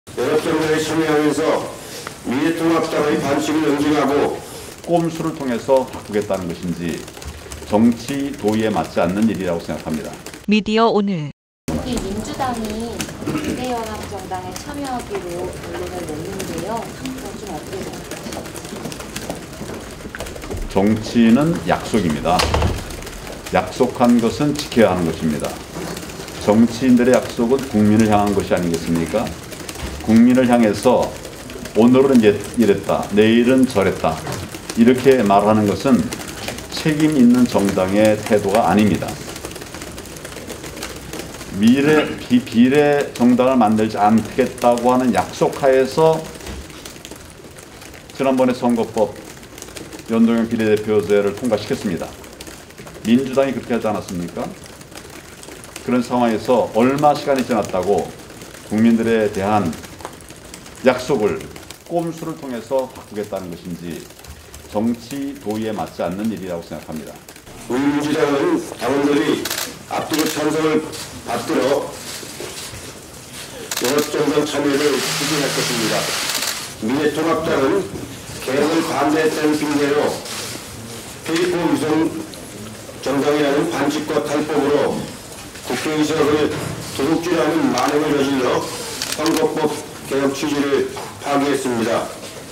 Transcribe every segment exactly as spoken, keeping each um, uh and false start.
연합정당에 참여하면서 미래통합당의 반칙을 응징하고 꼼수를 통해서 바꾸겠다는 것인지 정치 도의에 맞지 않는 일이라고 생각합니다. 미디어 오늘 이 민주당이 미래연합정당에 참여하기로 결론을 냈는데요. 그건 좀 어떻게 생각하세요? 정치는 약속입니다. 약속한 것은 지켜야 하는 것입니다. 정치인들의 약속은 국민을 향한 것이 아니겠습니까? 국민을 향해서 오늘은 이랬다, 내일은 저랬다 이렇게 말하는 것은 책임 있는 정당의 태도가 아닙니다. 미래, 비, 비례 정당을 만들지 않겠다고 하는 약속하에서 지난번에 선거법 연동형 비례대표제를 통과시켰습니다. 민주당이 그렇게 하지 않았습니까? 그런 상황에서 얼마 시간이 지났다고 국민들에 대한 약속을 꼼수를 통해서 바꾸겠다는 것인지 정치 도의에 맞지 않는 일이라고 생각합니다. 우리 민주당은 당원들이 압도적 찬성을 받들어 연합정당 참여를 추진할 것입니다. 미래통합당은 개혁을 반대했다는 핑계로 페이퍼 위성 정당이라는 반칙과 탈법으로 국회의석을 도둑질하는 만행을 저질러 선거법 개혁 취지를 파기했습니다.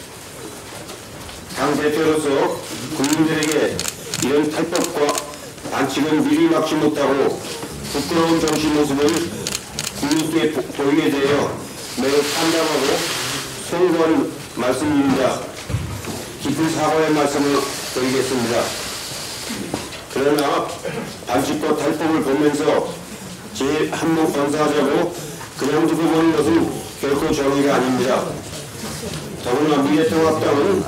당대표로서 국민들에게 이런 탈법과 반칙은 미리 막지 못하고 부끄러운 정치 모습을 국민께 보이게 되어 매우 참담하고 송구한 말씀입니다. 깊은 사과의 말씀을 드리겠습니다. 그러나 반칙과 탈법을 보면서 제 한 번 건사하자고 그냥 두고 보는 것은 결코 정의가 아닙니다. 더구나 미래통합당은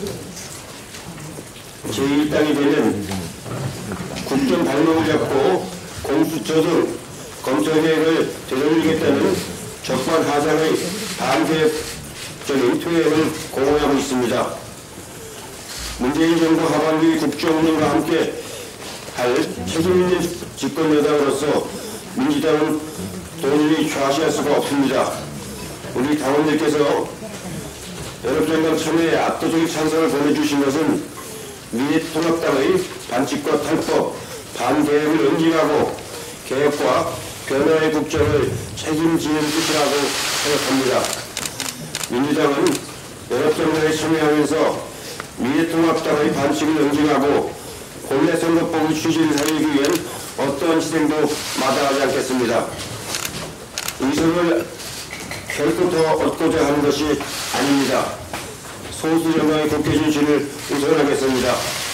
제일 당이 되면 국정 발목을 잡고 공수처 등 검찰개혁을 되돌리겠다는 적반하장의 반개혁적인 투쟁을 공언하고 있습니다. 문재인 정부 하반기 국정운영과 함께 할 책임있는 집권여당으로서 민주당은 도저히 좌시할 수가 없습니다. 우리 당원들께서 연합정당 참여에 압도적인 찬성을 보내주신 것은 미래통합당의 반칙과 탈법, 반개혁을 응징하고 개혁과 변화의 국정을 책임지는 뜻이라고 생각합니다. 민주당은 연합정당에 참여하면서 미래통합당의 반칙을 응징하고 본래 선거법의 취지를 살리기 위한 어떠한 희생도 마다하지 않겠습니다. 의석을 결코 더 얻고자 하는 것이 아닙니다. 소수 정당의 국회 진출을 우선하겠습니다.